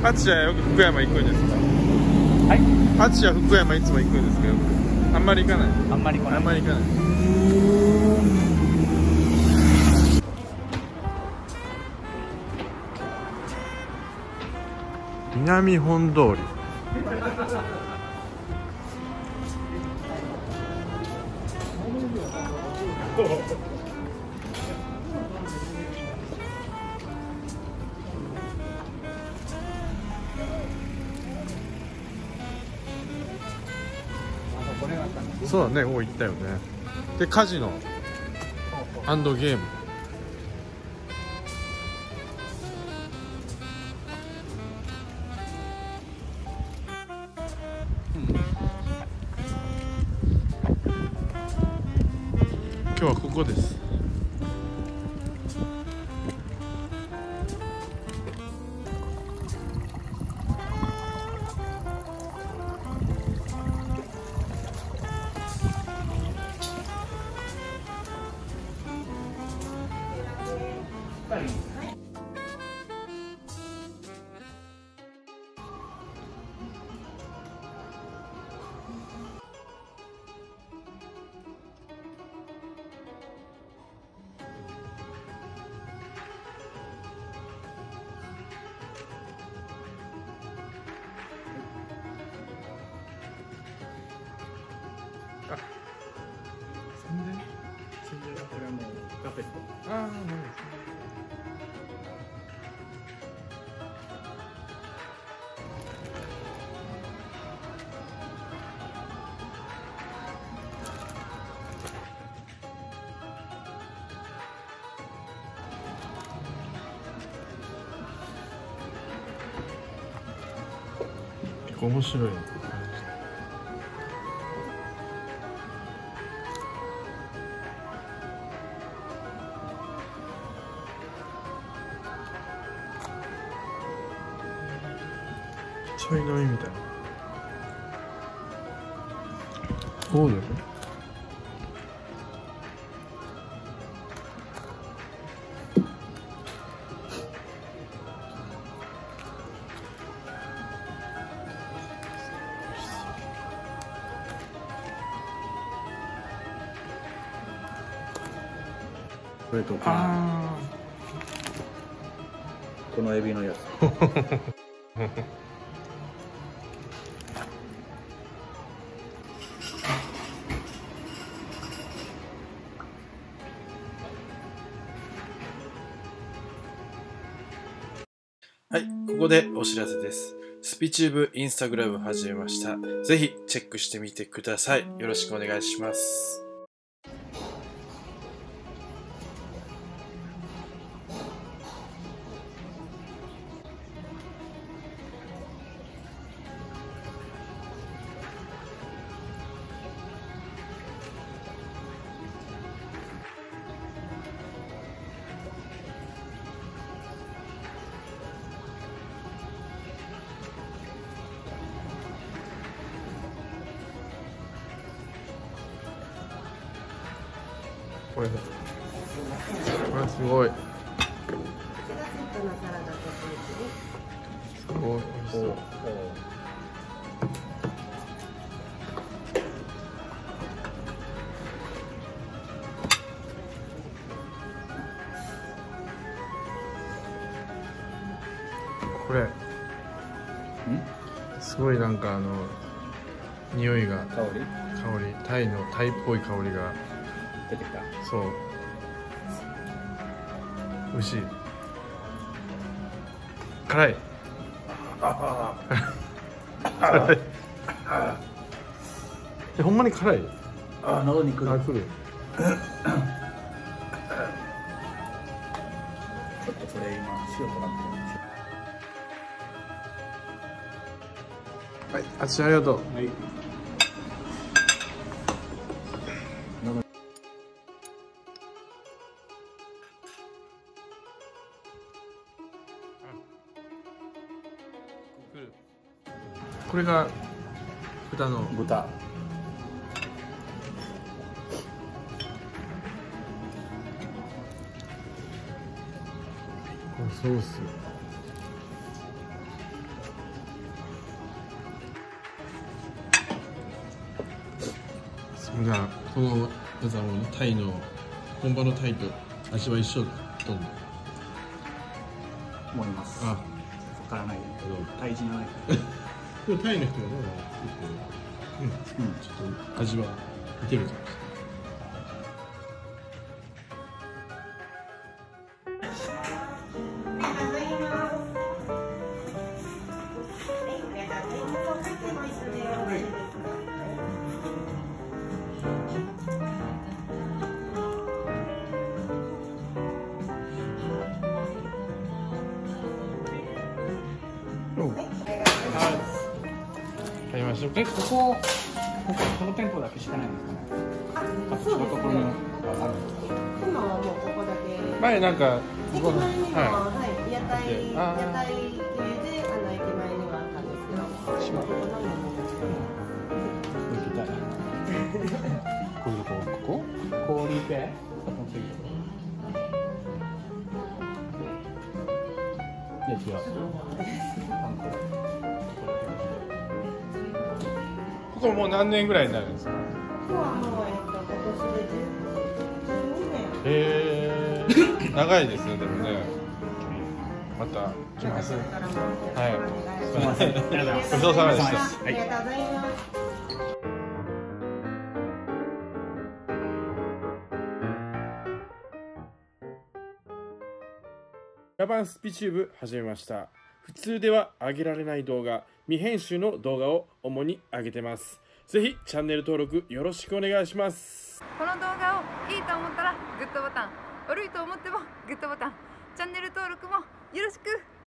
ハチはよく福山行くんですか？ はい。 ハチは福山いつも行くんですけど、あんまり行かない。 あんまり来ない。 あんまり行かない。南本通り。そうだね、ここ行ったよね。で、カジノ&ゲーム。今日はここです。 これはもうカフェと。 ああ、なるほど。結構面白い。ちょい飲みみたいな。そうだよね。 これとか、 あこのエビのやつ。 はい、ここでお知らせです。スピチューブインスタグラム始めました。ぜひチェックしてみてください。よろしくお願いします。これすごい。すごい美味しそう。これすごいなんか匂いが、 香りタイっぽい香りが出てきた。 そう、美味しい。辛い。辛い。ほんまに辛い。 喉にくる。 あ、来る。 ちょっとこれ今塩となってはい、あつしありがとう。 る。はい。 これが豚の豚。 このソース。 じゃあこのやつはもうタイの本場のタイと味は一緒と思います。 あ、 わからないけど、タイ人じゃない。 でもタイの人はね、ちょっと味は似てるじゃないですか。買いましょうか。 この店舗だけしかないんですかね。 そうですね。 今今はもうここだけ。 前なんか駅前にも、 ははい、屋台系で駅前にはあったんですけど、ここのみもこういうとこ、氷ペいや違う。 ここもう何年ぐらいになるんですか。 ここはもう今年で12年。 長いですね、でもね。また来ます。はい。 すみません。ありがとうございます。 ごちそうさまでした。 ありがとうございます。 ラバンスピチューブ始めました。普通では上げられない動画、未編集の動画を主に上げてます。ぜひチャンネル登録よろしくお願いします。 この動画をいいと思ったらグッドボタン、悪いと思ってもグッドボタン、チャンネル登録もよろしく。